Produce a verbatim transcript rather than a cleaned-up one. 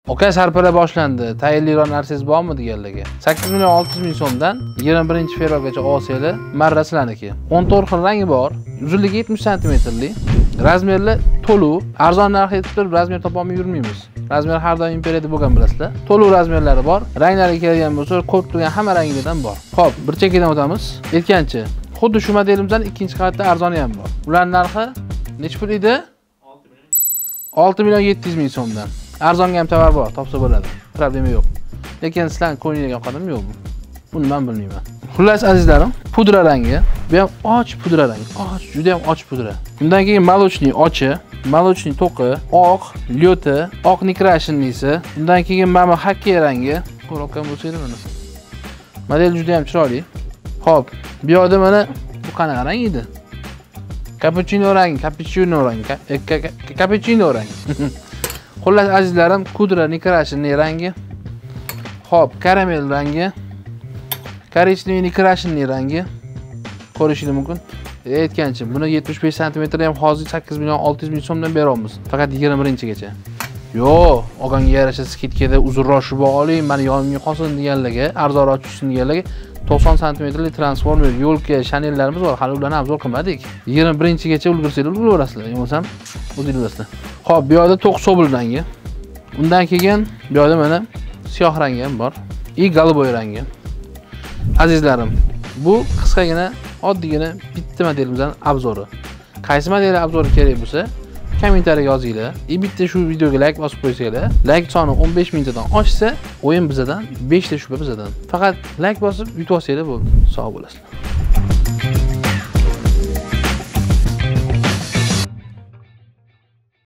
Oka sarpala boshlandi. Tayinliroq narsangiz bormi deganlarga. sakkiz million olti yuz ming so'mdan yigirma birinchi fevralgacha olsanglar, marra sizlarniki. o'n to'rt xil rangi bor. Uzunligi yetmish santimetrlik. Razmerli to'luv. Arzon narxi aytib turib, razmer topolmay yurmaymiz. Razmer har doim imperiyada bo'lgan bilasizlar. To'luv razmerlari bor. Ranglari kelgan bo'lsa, ko'p turgan hamma rangidan bor. Xo'p, bir chekkadan o'tamiz. Aytgancha, xuddi shu modelimizdan ikkinchi qavatda arzoni ham bor. Ularning narxi necha pul edi? olti million yetti yuz ming so'mdan. Arzonga ham tovar bor, topsa bo'ladi. Problema yo'q. Lekin sizlar ko'ngilga qadam yo'q bu. Buni men bilmayman. Xullas azizlarim, pudra rangi. Bu ham och pudra rangi. Och, juda ham och pudra. Undan keyin молочный ochi, молочный to'qi, oq, lyoti, oq nikrashinlisi. Undan keyin mana xokkey rangi. Ko'rokkan bo'lsa edi mana. Model juda ham chiroyli. Xo'p, bu yerda mana bu qanaqa rang edi? Cappuccino rangi, cappuccino rangi, cappuccino rangi. Xullas azizlarim, pudra nikrashinli rangi. Xo'p, karamel rangi. Korechniy nikrashinli rangi. Ko'rishingiz mumkin. Aytgancha, buni yetmish besh santimetr ham hozir sakkiz million olti yuz ming so'mdan beramiz. Faqat yigirma birinchigacha. Yo, olganga yarasha skidkada uzunroq shuba oling, meni yonimga qolsin deganlarga, arzonroq tushsin deganlarga to'qson santimetrli transformer yo'lka shanellarimiz bor. Hali ularni obzor qilmadik. yigirma birinchigacha ulgursanglar ulguraverasizlar. Bo'lmasam o'zingiz bilasizlar. Xo'p, bu yerda to'q sobul rangi. Undan keyin bu yerda mana siyoh rangi ham bor. I голубой rangi. Azizlarim, bu qisqagina, oddiygina bitta modelimizdan obzori. Qaysi model obzori kerak bo'lsa, kommentariyaga yozinglar. E bitta shu videoga like bosib qo'ysanglar, like soni o'n besh mingtadan oshsa, o'yin bizadan, besh ta shubha bizadan. Faqat like bosib yutib olsanglar bo'ldi. Sog' bo'lasizlar.